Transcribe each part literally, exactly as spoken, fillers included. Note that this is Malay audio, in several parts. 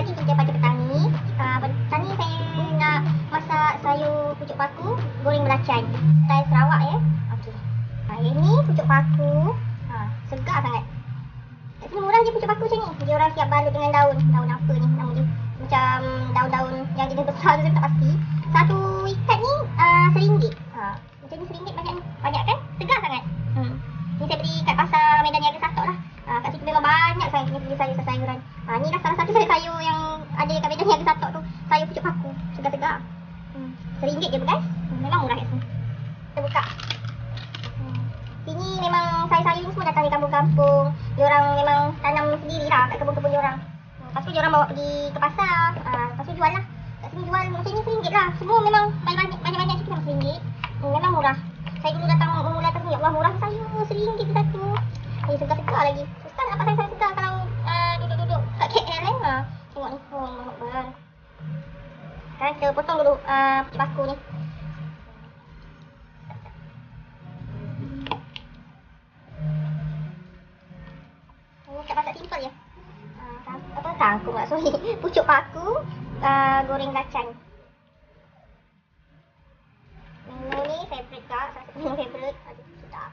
pagi kita pada petang ni. Uh, petang ni saya nak masak sayur pucuk paku goreng belacan style Sarawak ya. Okey. Ha, ini pucuk paku. Ha, segar sangat. Kat sini murah je pucuk paku macam ni. Dia orang siap balut dengan daun. Daun apa ni nama dia? Macam daun-daun yang jenis besar tu saya tak pasti. Satu ikat ni uh, seringgit. Ha, macam ni seringgit banyak banyak kan? Segar sangat. Hmm. Ni saya beli kat pasar Medan Niaga Satok lah. Ha, kat situ memang banyak sangat jenis sayur-sayuran. Ha, ni lah salah satu sayur yang ada kat Medan Niaga Satok tu. Sayur pucuk paku. Segar-segar. Hmm. Seringgit je guys. Hmm, memang murah kat sini. Kita buka. Hmm. Sini memang sayur-sayur ni semua datang dari kampung-kampung. Diorang memang tanam sendiri lah kat kebun-kebun diorang. Hmm. Lepas tu diorang bawa pergi ke pasar. Ha, lepas tu jual lah. Kat sini jual macam ni seringgit lah. Semua memang banyak-banyak sikit sama seringgit. Hmm, memang murah. Saya dulu datang mula atas ni, ya Allah murah sayur seringgit satu. Eh, segar-segar lagi. Susah nak dapat sayur segar kalau uh, duduk-duduk kat K L eh. Ha, tengok ni. Oh, banyak banget. Sekarang kita potong dulu uh, pucuk paku ni. Ini kat masak simple je. Uh, apa kangkung lah, sorry. Pucuk paku uh, goreng belacan. Menu ni favourite kak, salah satu menu favourite. Aduh, sedap.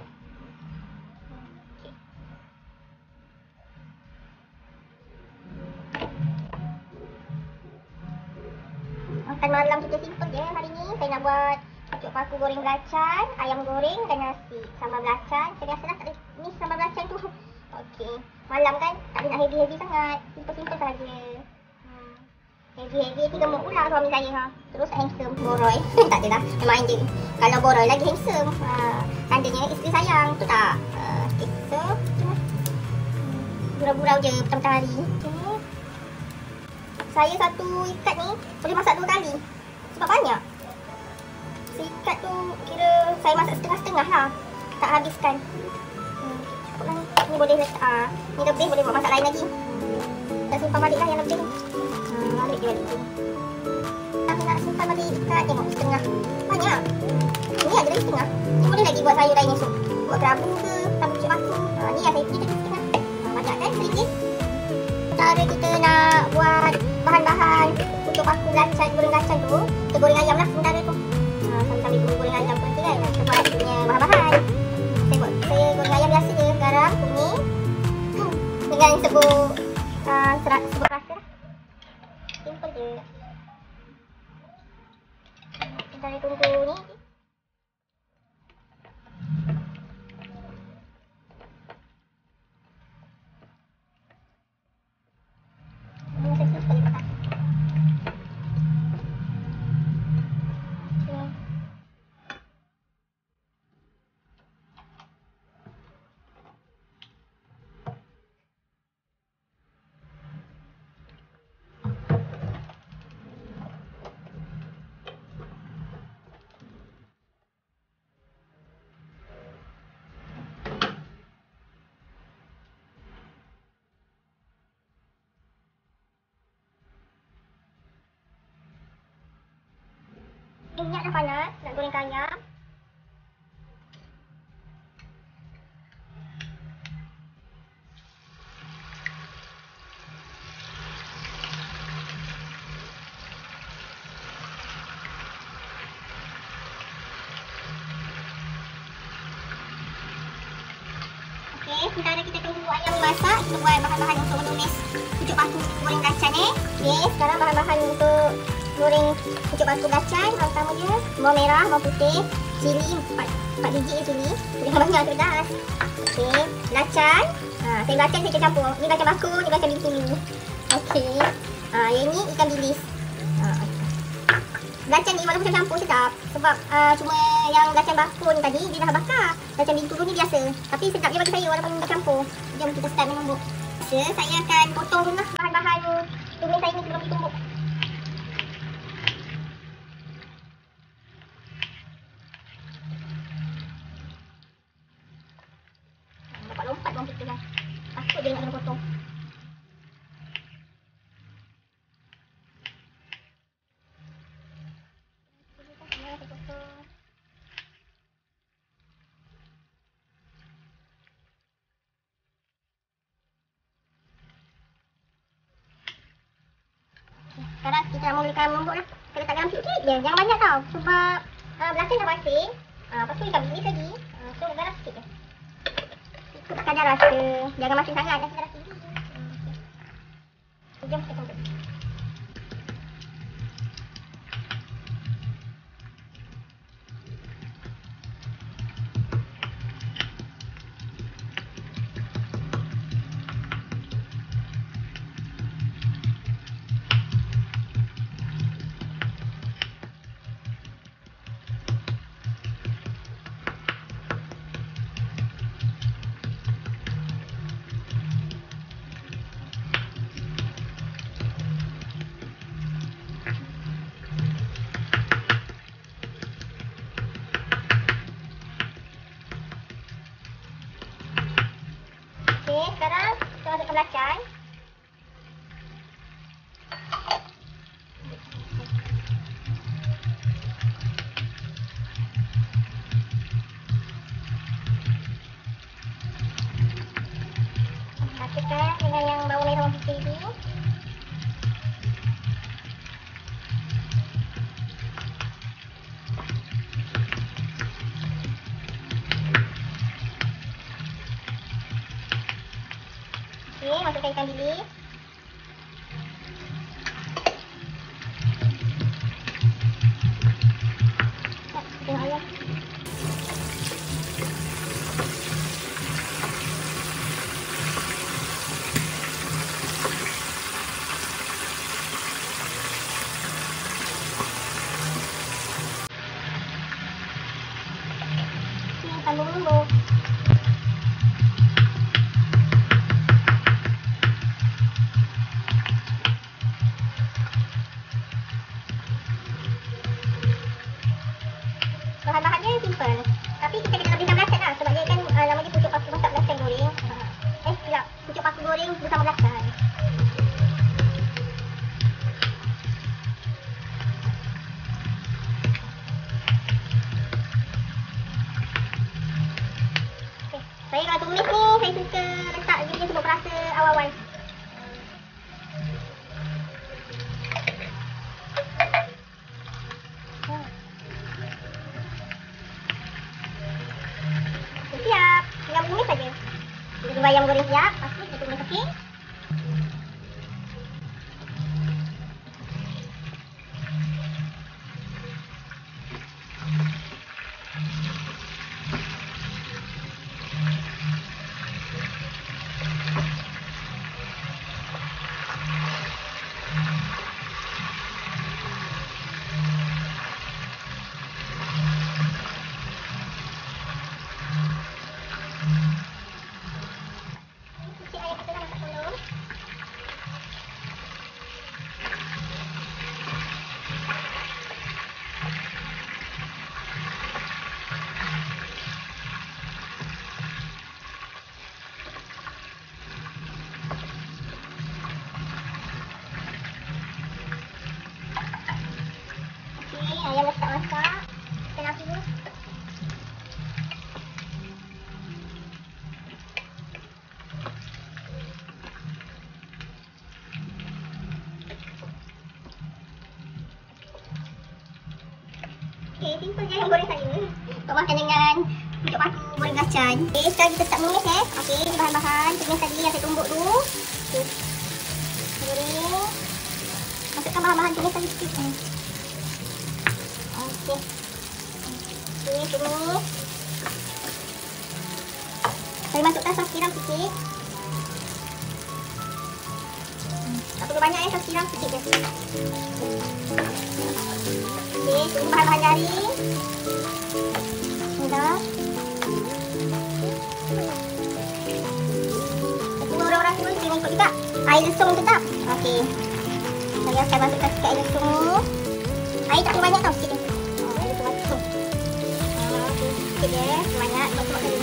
Makan malam kita simple je hari ni. Saya nak buat pucuk paku goreng belacan, ayam goreng dan nasi. Sambal belacan. Saya biasalah tak ada ni sambal belacan tu. Okey. Malam kan tak ada nak heavy-heavy sangat. Simple-simple saja. Hmm. Heavy-heavy nanti gemuk pula suami saya ha. Terus handsome boroi. Tak adalah. Memang je. Kalau boroi lagi handsome. Ha. Tandanya isteri sayang. Betul tak? Uh, okay. So, macam mana? Gurau-gurau je petang-petang hari. Okay. Saya satu ikat ni boleh masak dua kali. Sebab banyak. Seikat tu kira saya masak setengah-setengah lah. Tak habiskan. Hmm, cukup lah ni. Ni boleh letak. Ha. Ni lebih boleh buat masak lain lagi. Tak simpan balik lah yang lebih ni. Ha, balik dia balik tu. Tapi nak simpan balik ikat. Tengok setengah. Banyak. Ni ada lagi setengah. Ni boleh lagi buat sayur lain esok. Buat kerabu ke. Kerabu pucuk paku. Ha, ni lah saya pilih setengah. Ha, banyak kan sedikit. Cara kita nak buat bahan-bahan pucuk paku belacan, goreng belacan tu, kita goreng ayam lah sementara tu. Ha, sambil-sambil tunggu goreng ayam tu nanti kan, kita buat punya bahan-bahan. Saya buat, saya goreng ayam biasa je, garam, kuning dengan sebut uh, serat, sebut rasa lah. Simple je. Kita tunggu ni. Minyak dah panas, nak goreng ayam. Okey, sementara kita tunggu ayam masak, kita buat bahan-bahan untuk menumis pucuk paku goreng belacan eh. Okey, sekarang bahan-bahan untuk goreng pucuk paku belacan. Yang pertama je bawang merah, bawang putih, cili empat biji je cili. Jangan banyak pedas. Okey, belacan. Ha, saya belacan saya campur. Ni belacan bakul, ni belacan bintulu. Okey. Ha, yang ni ikan bilis. Ha, okay. Belacan ni walaupun campur sedap sebab uh, cuma yang belacan bakul ni tadi dia dah bakar. Belacan bintulu ni biasa. Tapi sedap dia bagi saya walaupun bercampur. Jom kita start menumbuk. So, saya akan potong dulu lah bahan-bahan tumis saya ni sebelum ditumbuk. Lompat bawang putih kan. Takut dia nak kena potong. kita nak mulakan membuk lah. Kita letak dalam sikit je, jangan banyak tau. Sebab uh, belacan dah basi. Uh, lepas tu ikan bilis lagi. Uh, so garam sikit je. Ikut kadar rasa. Jangan masin sangat, dah darah tinggi. Okay. Jom kita tumbuk. Okey, sekarang kita masukkan belacan. Masukkan dengan yang bawang merah putih ni. Okey, masukkan ikan bilis. Tengok ayam. Okey, tambah bumbu. Bahan-bahannya simple. Tapi kita kena lebihkan belacan lah. Sebab dia kan uh, nama dia pucuk paku masak belacan goreng. Uh, eh, silap. Pucuk paku goreng bersama belacan. Okay. Saya kalau tumis ni, saya suka letak dia sebab perasa awal-awal. Siap, tinggal tumis saja. Kita tunggu ayam goreng siap, lepas tu kita tumis okey. Cuci ayam kita dah masak dulu. Okey, ayam dah start masak. Kita nak dulu. Okey, simple je ayam goreng saya. Untuk makan dengan pucuk paku goreng belacan. Okey, sekarang kita start menumis eh. Okey, ni bahan-bahan tumis tadi yang saya tumbuk dulu. Okey. Goreng. Masukkan bahan-bahan tumis tadi sikit. Eh. Okey. Okey, tumis. Saya masukkan sos tiram sikit. Tak perlu banyak eh, sos tiram sikit je. Okey, tunggu bahan-bahan garing. Dah. Tunggu orang-orang semua kena ikut juga. Air lesung tetap. Okey. Saya akan masukkan sikit air lesung. Air tak perlu banyak tau, sikit je. Oh, air lesung masuk. Oh, okey, sikit je. Banyak, masuk tadi.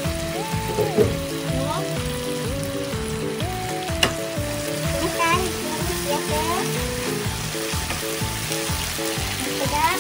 Tumiskan, biasa. Sedap.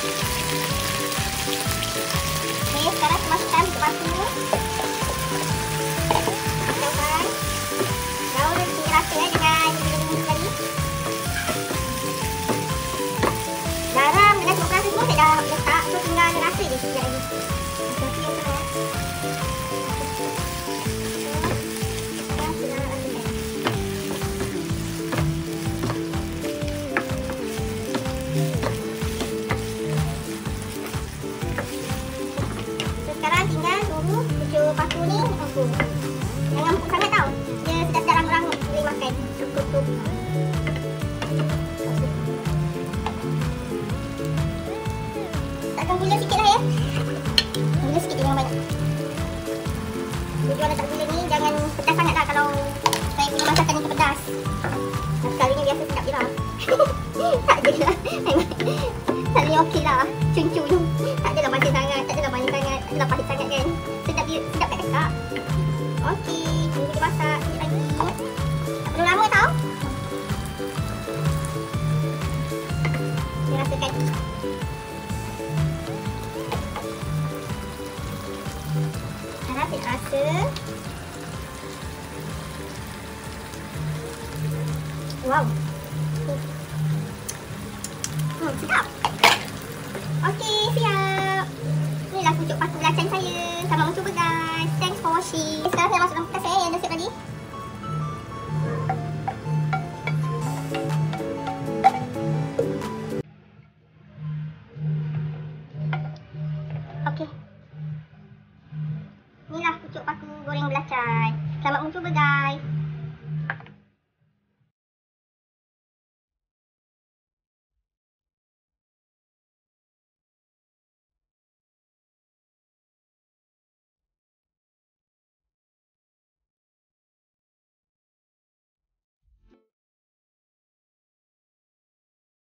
Okey, sekarang masukkan pucuk paku. paku ni, aku. Jangan empuk sangat tau. Dia sedap-sedap rangut-rangut boleh makan. Cukup-cukup. Takkan gula sikit lah ya. Gula sikit jangan banyak. Tujuan letak gula ni jangan pedas sangat lah kalau saya punya masakan yang pedas. Sekali ni biasa sedap je lah. Tak je lah. Sekali ni okey lah. Cun-cun. Tak adalah manis sangat, tak adalah manis sangat, tak adalah pahit sangat kan. Sedap dia, sedap kat dekat. Okey, tunggu dia masak sikit lagi. Tak perlu lama tau. Saya rasakan. Harap saya rasa. Wow. Hmm, sedap. Okey, siap. Inilah pucuk paku belacan saya. Selamat mencuba guys. Thanks for watching. Sekarang saya masuk dalam kertas saya yang dah siap tadi. Okey. Inilah pucuk paku goreng belacan. Selamat mencuba guys.